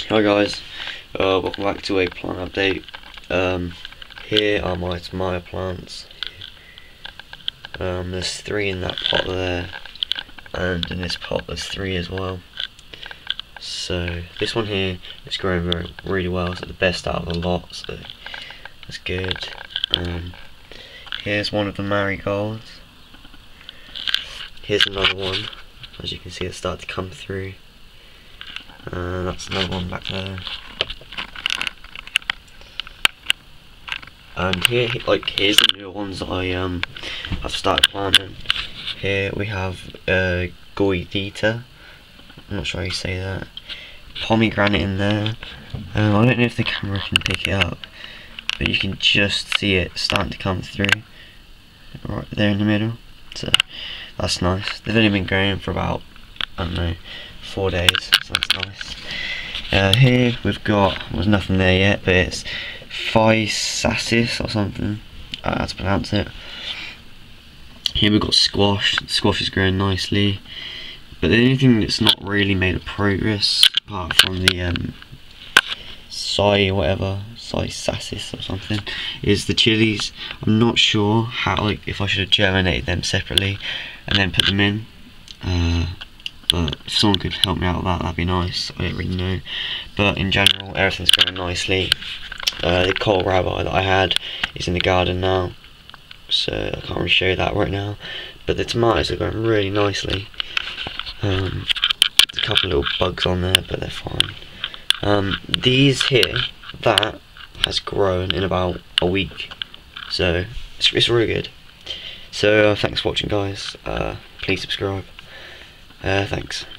Hi guys, welcome back to a plant update. Here are my tomato plants. There's 3 in that pot there, and in this pot there's 3 as well. So this one here is growing really well, so the best out of the lot, so that's good. Here's one of the marigolds. Here's another one, as you can see it's starting to come through. That's another one back there. And here, here's the newer ones that I've started planting. Here we have Goidita. I'm not sure how you say that. Pomegranate in there. I don't know if the camera can pick it up, but you can just see it starting to come through right there in the middle. So that's nice. They've only been growing for about, I don't know, 4 days, so that's nice. Here we've got, there's nothing there yet, but it's Physacis or something, how to pronounce it. Here we've got squash. The squash is growing nicely, but the only thing that's not really made a progress, apart from the Physacis or something, is the chilies. I'm not sure how, if I should have germinated them separately and then put them in. But if someone could help me out with that, that'd be nice. I don't really know. But in general, everything's growing nicely. The kohlrabi that I had is in the garden now, so I can't really show you that right now. But the tomatoes are growing really nicely. There's a couple little bugs on there, but they're fine. These here, that has grown in about a week, so it's really good. So thanks for watching, guys. Please subscribe. Thanks.